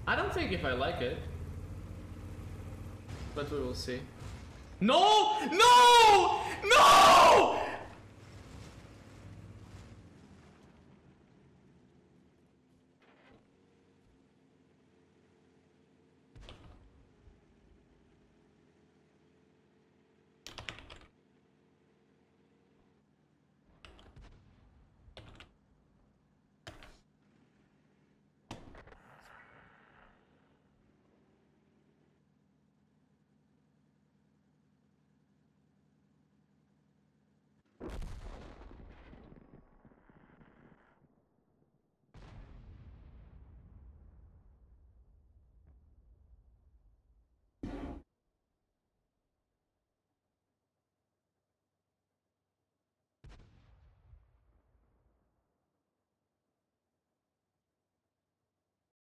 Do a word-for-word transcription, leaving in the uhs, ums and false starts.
I don't think if I like it. But we will see. No! No! No!